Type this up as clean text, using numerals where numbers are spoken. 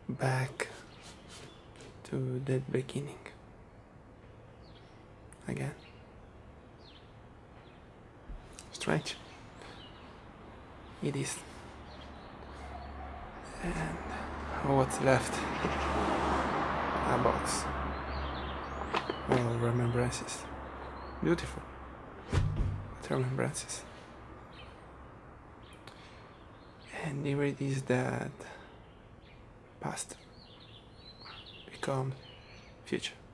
back to that beginning again. Strange. It is. And what's left? A box. All remembrances. Beautiful. But remembrances. And here it is that past becomes future.